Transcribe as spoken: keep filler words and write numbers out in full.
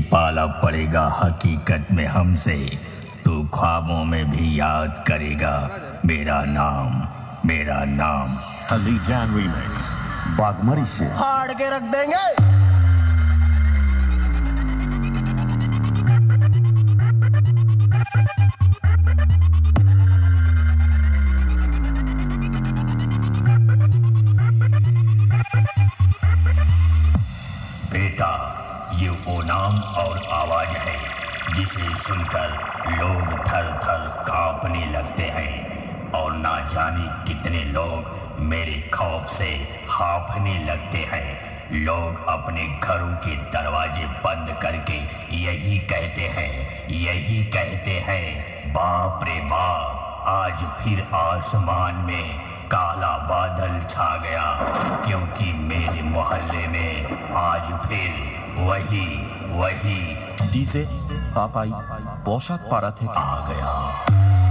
पाला पड़ेगा हकीकत में हमसे, तू ख्वाबों में भी याद करेगा मेरा नाम, मेरा नाम। अली जान रीमिक्स बागमरी से फाड़ के रख देंगे। बेटा, ये वो नाम और आवाज है जिसे सुनकर लोग थर थर कांपने लगते हैं और ना जाने कितने लोग मेरे खौफ से हांफने लगते हैं। लोग अपने घरों के दरवाजे बंद करके यही कहते हैं, यही कहते हैं, बाप रे बाप, आज फिर आसमान में काला बादल छा गया, क्योंकि मेरे मोहल्ले में आज फिर वही वही ডিজে পাপাই বসাক পাড়া থেকে आ गया।